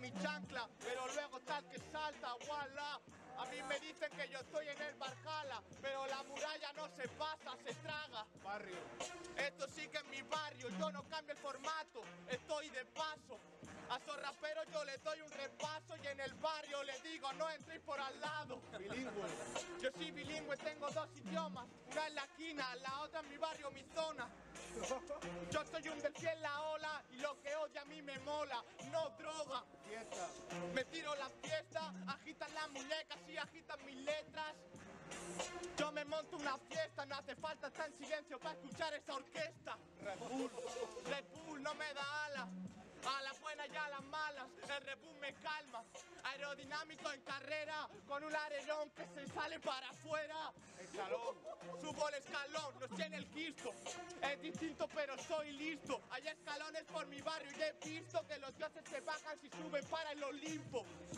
mi chancla, pero luego tal que salta, voilà. A mí me dicen que yo estoy en el Valhalla, pero la muralla no se pasa, se traga. Barrio. Esto sí que es mi barrio, yo no cambio el formato, estoy de paso. A esos raperos yo les doy un repaso y en el barrio les digo no entréis por al lado. Bilingüe. Yo soy bilingüe, tengo dos idiomas, una en la esquina, la otra en mi barrio, mi zona. Yo soy un delfín en la ola y lo que odia a mí me mola, no droga. Fiesta. Me tiro la fiesta, agitan las muñecas y agitan mis letras. Yo me monto una fiesta, no hace falta estar en silencio para escuchar esa orquesta. Red Bull. Red Bull no me da alas, a las buenas y a las malas, el Red Bull me calma. Aerodinámico en carrera, con un alerón que se sale para afuera. Escalón. Subo el escalón, no estoy en el Cristo. Es distinto pero soy listo. Hay escalones por mi barrio y he visto que los dioses se bajan si suben para el Olimpo.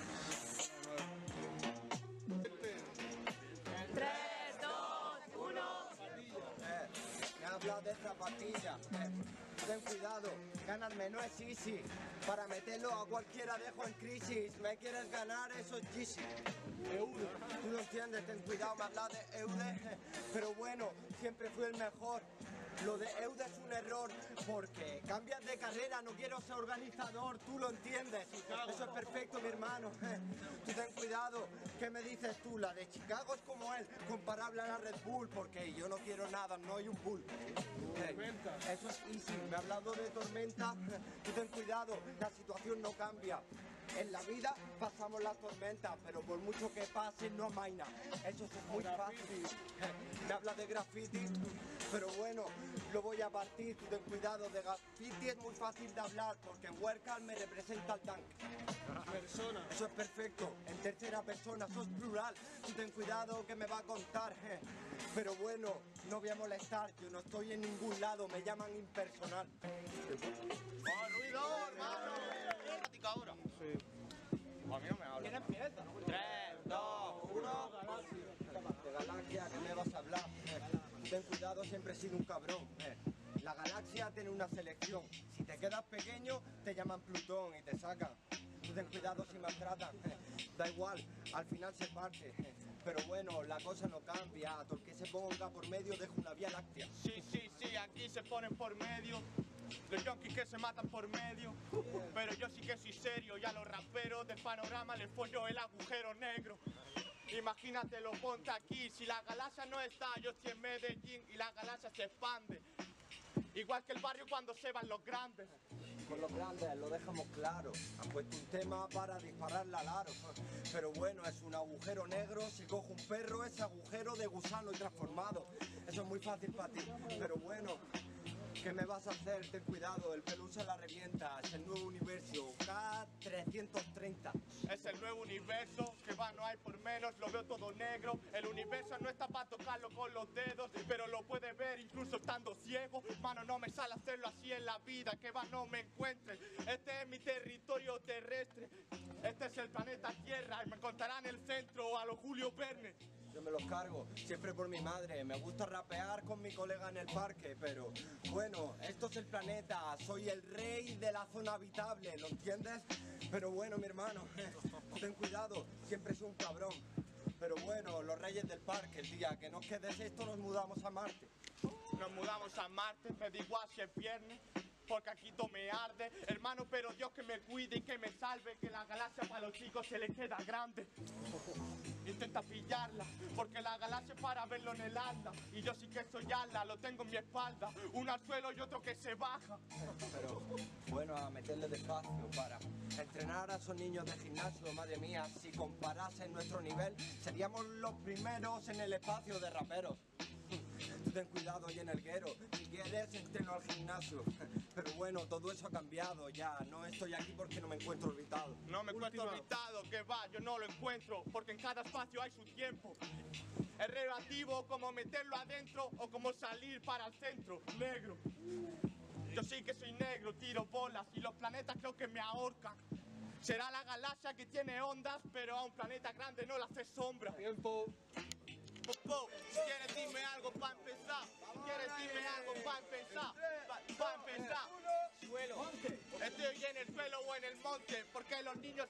3, 2, 1. Me habla de zapatilla. Ten cuidado, ganarme no es easy. Para meterlo a cualquiera dejo en crisis. ¿Me quieres ganar? Eso es Yeezy. Eude, tú lo entiendes, ten cuidado, me habla de Eude. Pero bueno, siempre fui el mejor. Lo de Eude es un error, porque cambias de carrera, no quiero ser organizador, tú lo entiendes. Eso es perfecto, mi hermano. Tú ten cuidado, ¿qué me dices tú? La de Chicago es como él, comparable a la Red Bull, porque yo no quiero nada, no hay un bull. Tormenta. Eso es easy, me ha hablado de tormenta. Tú ten cuidado, la situación no cambia. En la vida pasamos las tormentas, pero por mucho que pase no amaina. Eso es muy fácil. Me habla de graffiti, pero bueno, lo voy a partir. Tú ten cuidado, de graffiti es muy fácil de hablar, porque en Werkal me representa el tank. Persona. Eso es perfecto, en tercera persona, eso es plural. Tú ten cuidado que me va a contar. Pero bueno, no voy a molestar, yo no estoy en ningún lado, me llaman impersonal. ¡Oh, ruido, hermano! ¿Práctica ahora? Sí. A mí no me habla. ¿Quién empieza? 3, 2, 1. De galaxia, ¿qué me vas a hablar? Ten cuidado, siempre he sido un cabrón. La galaxia tiene una selección. Si te quedas pequeño, te llaman Plutón y te sacan. Tú ten cuidado si maltratan. Da igual, al final se parte. Pero bueno, la cosa no cambia. Todo el que se ponga por medio deja una vía láctea. Sí, aquí se ponen por medio. Los yonkis que se matan por medio. Pero yo sí que soy serio y a los raperos del panorama les follo el agujero negro. Imagínatelo, ponte aquí. Si la galaxia no está, yo estoy en Medellín y la galaxia se expande. Igual que el barrio cuando se van los grandes. Con los grandes lo dejamos claro. Han puesto un tema para dispararle al aro. Pero bueno, es un agujero negro. Si cojo un perro, es agujero de gusano y transformado. Eso es muy fácil para ti. Pero bueno, ¿qué me vas a hacer? Ten cuidado, el peluche la revienta. Es el nuevo universo, K330. Es el nuevo universo, que va, no hay por menos, lo veo todo negro. El universo no está para tocarlo con los dedos, pero lo puedes ver incluso estando ciego. Mano, no me sale hacerlo así en la vida, que va, no me encuentres. Este es mi territorio terrestre, este es el planeta Tierra y me encontrarán en el centro a los Julio Verne. Yo me los cargo, siempre por mi madre. Me gusta rapear con mi colega en el parque, pero bueno, esto es el planeta. Soy el rey de la zona habitable, ¿lo entiendes? Pero bueno, mi hermano, ten cuidado, siempre soy un cabrón. Pero bueno, los reyes del parque, el día que nos quedes esto nos mudamos a Marte. Nos mudamos a Marte, me da igual si es viernes, porque aquí todo me arde. Hermano, pero Dios que me cuide y que me salve, que la galaxia para los chicos se le queda grande. Intenta pillarla, porque la galaxia es para verlo en el alda. Y yo sí que soy ala, lo tengo en mi espalda. Uno al suelo y otro que se baja. Pero bueno, a meterle despacio para entrenar a esos niños de gimnasio. Madre mía, si comparasen nuestro nivel, seríamos los primeros en el espacio de raperos. Tú ten cuidado y en el guero, si quieres entreno al gimnasio. Pero bueno, todo eso ha cambiado ya, no estoy aquí porque no me encuentro orbitado. No me encuentro orbitado, que va, yo no lo encuentro, porque en cada espacio hay su tiempo. Es relativo como meterlo adentro o como salir para el centro, negro. Yo sí que soy negro, tiro bolas y los planetas creo que me ahorcan. Será la galaxia que tiene ondas, pero a un planeta grande no le hace sombra. Tiempo. Si quieres dime algo para empezar. Si quieres dime algo para empezar. Para empezar. Suelo. Estoy en el suelo o en el monte, porque los niños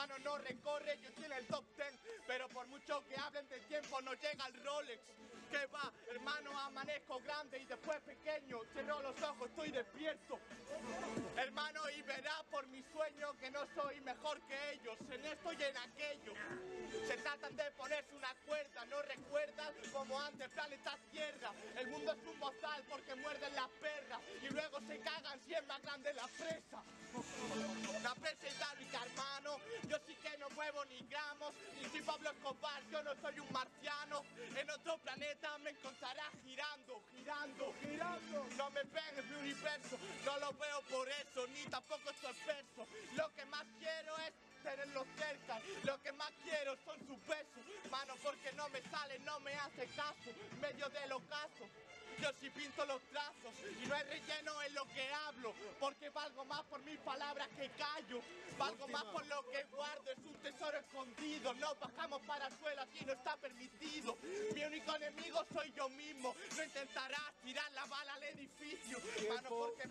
Mano, no recorre, yo estoy en el top 10. Pero por mucho que hablen del tiempo, no llega el Rolex. ¿Qué va? Hermano, amanezco grande y después pequeño. Cierro los ojos, estoy despierto. Hermano, y verás por mi sueño que no soy mejor que ellos, en esto y en aquello. Se tratan de ponerse una cuerda, no recuerdas como antes planeta Tierra. El mundo es un bozal porque muerden las perras y luego se cagan si es más grande la presa. La presa hidráulica, hermano, yo sí que no muevo ni gramos, ni soy Pablo Escobar, yo no soy un marciano. En otro planeta me encontrarás girando, girando, girando. No me ven en mi universo, no lo veo por eso, ni tampoco estoy verso. Lo que más quiero es tenerlo cerca, lo que más quiero son sus besos. Mano, porque no me sale, no me hace caso, medio del ocaso. Yo sí pinto los trazos y no hay relleno en lo que hablo, porque valgo más por mis palabras que callo, valgo más por lo que guardo, es un tesoro escondido, no bajamos para el suelo, aquí no está permitido. Mi único enemigo soy yo mismo, no intentarás tirar la bala al edificio, mano, porque...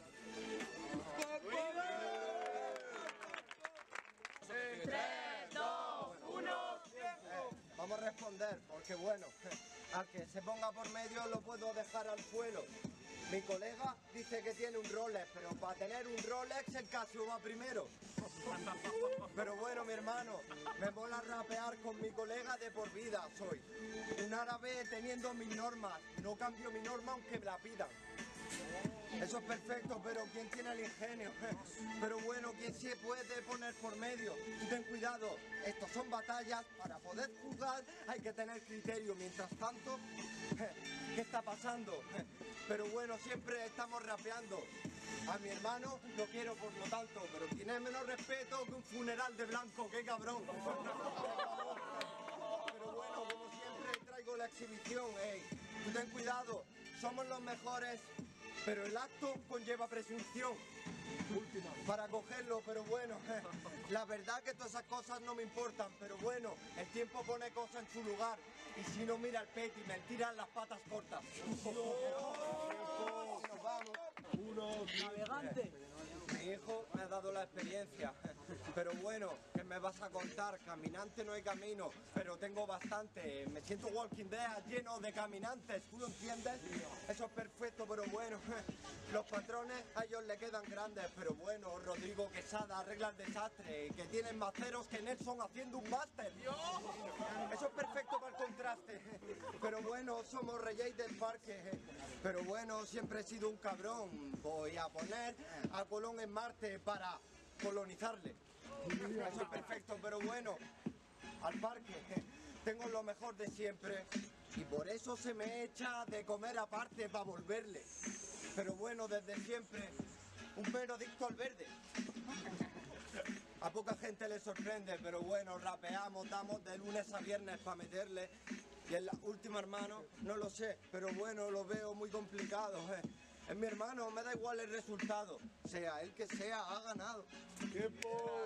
3, 2, 1. Vamos a responder, porque bueno, al que se ponga por medio lo puedo dejar al suelo. Mi colega dice que tiene un Rolex, pero para tener un Rolex el Casio va primero. Pero bueno, mi hermano, me mola rapear con mi colega de por vida. Soy un árabe teniendo mis normas, no cambio mi norma aunque me la pidan. Eso es perfecto, pero ¿quién tiene el ingenio? Pero bueno, ¿quién se puede poner por medio? Y ten cuidado, estos son batallas, para poder jugar hay que tener criterio. Mientras tanto, ¿qué está pasando? Pero bueno, siempre estamos rapeando. A mi hermano lo quiero por lo tanto, pero tiene menos respeto que un funeral de blanco, qué cabrón. Pero bueno, como siempre traigo la exhibición, ey. Tú ten cuidado, somos los mejores. Pero el acto conlleva presunción para cogerlo, pero bueno, la verdad que todas esas cosas no me importan, pero bueno, el tiempo pone cosas en su lugar y si no mira el peti, me tiran las patas cortas. Nos vamos. Navegante. Mi hijo me ha dado la experiencia, pero bueno, ¿qué me vas a contar? Caminante no hay camino, pero tengo bastante. Me siento Walking Dead lleno de caminantes, ¿tú lo entiendes? Eso es perfecto, pero bueno, los patrones a ellos le quedan grandes, pero bueno, Rodrigo Quesada arregla el desastre, que tienen más ceros que Nelson haciendo un máster. Eso es perfecto para el contraste, pero bueno, somos reyes del parque, pero bueno, siempre he sido un cabrón. Voy a poner a Colón en Marte para colonizarle. Eso es perfecto, pero bueno, al parque tengo lo mejor de siempre y por eso se me echa de comer aparte para volverle. Pero bueno, desde siempre, un mero adicto al verde. A poca gente le sorprende, pero bueno, rapeamos, damos de lunes a viernes para meterle. Y el último hermano, no lo sé, pero bueno, lo veo muy complicado. Es mi hermano, me da igual el resultado. Sea el que sea, ha ganado. ¡Tiempo!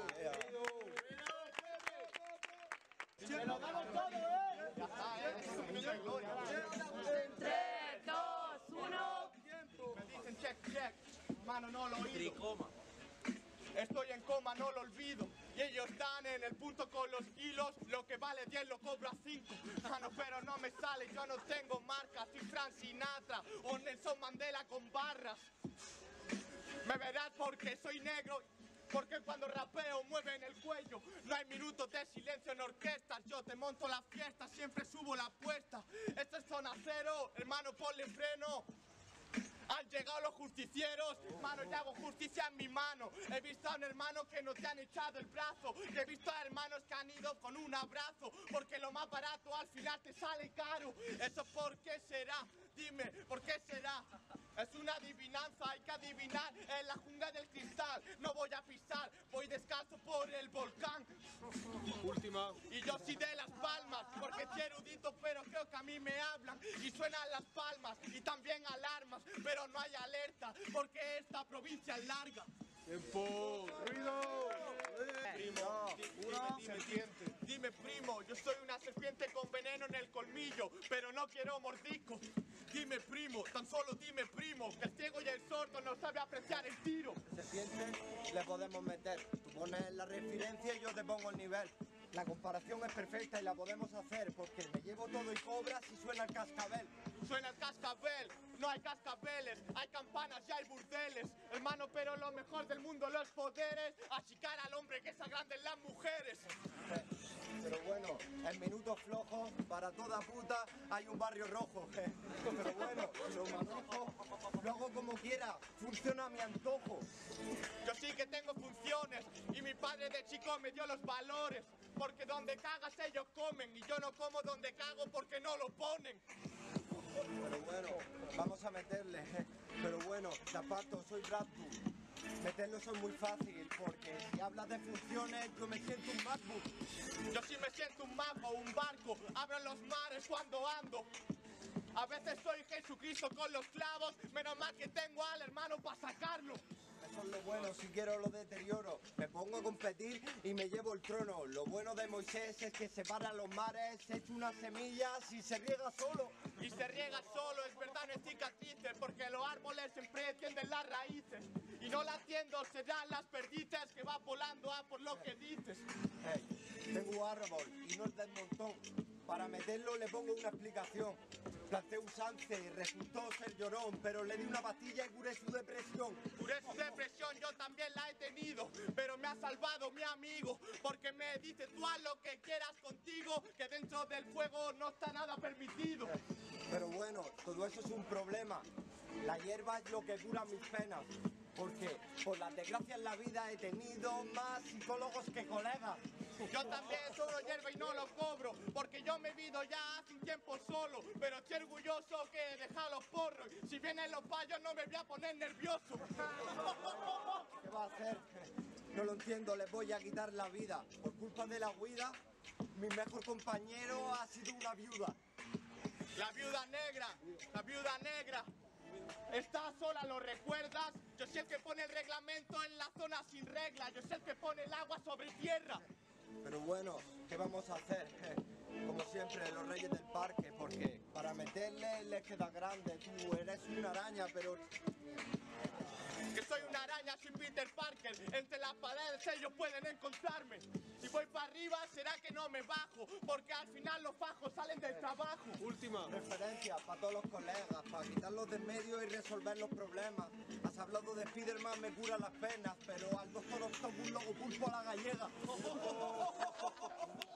¡Se lo damos todo, Ya está, un minuto de gloria. 3, 2, 1. Me dicen check, check, mano, no lo oído. Estoy en coma, no lo olvido. Y ellos están en el punto con los kilos. Lo que vale 10 lo cobro a 5. Mano, pero no me sale, yo no tengo marca. Soy Frank Sinatra o Nelson Mandela con barras. Me verás porque soy negro. Porque cuando rapeo mueven el cuello. No hay minutos de silencio en orquestas. Yo te monto la fiesta, siempre subo la apuesta. Esto es zona cero, hermano, ponle freno. Han llegado los justicieros, mano, yo hago justicia en mi mano. He visto a un hermano que no te han echado el brazo. Y he visto a hermanos que han ido con un abrazo. Porque lo más barato al final te sale caro. ¿Eso por qué será? Dime, ¿por qué será? Es una adivinanza, hay que adivinar en la jungla del cristal. No voy a pisar, voy descalzo por el volcán. Última. Y yo sí de las palmas, porque soy erudito, pero creo que a mí me hablan. Y suenan las palmas, y también alarmas, pero no hay alerta, porque esta provincia es larga. ¡Tiempo! ¡Ruido! Primo, dime, primo, yo soy una serpiente con veneno en el colmillo, pero no quiero mordisco. Dime primo, tan solo dime primo, que el ciego y el sordo no sabe apreciar el tiro. Serpiente le podemos meter. Tú pones la referencia y yo te pongo el nivel. La comparación es perfecta y la podemos hacer porque me llevo todo y cobras y suena el cascabel. Suena el cascabel, no hay cascabeles, hay campanas y hay burdeles. Hermano, pero lo mejor del mundo los poderes, achicar al hombre que se agranden las mujeres. Pero bueno, en minutos flojos, para toda puta hay un barrio rojo. Pero bueno, lo manejo, lo hago como quiera, funciona a mi antojo. Yo sí que tengo funciones y mi padre de chico me dio los valores. Porque donde cagas ellos comen y yo no como donde cago porque no lo ponen. Pero bueno, vamos a meterle. Pero bueno, zapato, soy Brad Pitt. Meterlo es muy fácil porque si hablas de funciones yo me siento un MacBook. Yo sí me siento un mago, un barco, abro los mares cuando ando. A veces soy Jesucristo con los clavos, menos mal que tengo al hermano para sacarlo. Eso es lo bueno, si quiero lo deterioro. Me pongo a competir y me llevo el trono. Lo bueno de Moisés es que separa los mares, echa unas semillas y se riega solo. Y se riega solo, es verdad, no es cicatrices, porque los árboles siempre tienden las raíces. Y no la tiendo, serán las perdices que va volando a por lo que dices. Tengo un árbol y no es del montón. Para meterlo le pongo una explicación. Planté un sauce y resultó ser llorón, pero le di una pastilla y curé su depresión. Curé su depresión, yo también la he tenido, pero me ha salvado mi amigo, porque me dice tú haz lo que quieras contigo, que dentro del fuego no está nada permitido. Pero bueno, todo eso es un problema. La hierba es lo que cura mis penas. Porque por las desgracias en la vida he tenido más psicólogos que colegas. Yo también solo hierba y no lo cobro, porque yo me he visto ya hace un tiempo solo, pero estoy orgulloso que he dejado los porros. Si vienen los payos no me voy a poner nervioso. ¿Qué va a hacer? No lo entiendo, les voy a quitar la vida. Por culpa de la huida, mi mejor compañero ha sido una viuda. La viuda negra, la viuda negra. Estás sola, ¿lo recuerdas? Yo soy el que pone el reglamento en la zona sin regla. Yo soy el que pone el agua sobre tierra. Pero bueno, ¿qué vamos a hacer? Como siempre, los reyes del parque, porque para meterle les queda grande. Tú eres una araña, pero... Que soy una araña sin Peter Parker. Entre las paredes ellos pueden encontrarme. Si voy para arriba será que no me bajo, porque al final los fajos salen del trabajo. Última. Referencia para todos los colegas, para quitarlos de en medio y resolver los problemas. Has hablado de Spiderman, me cura las penas, pero al Doctor Octopus lo pulpo a la gallega.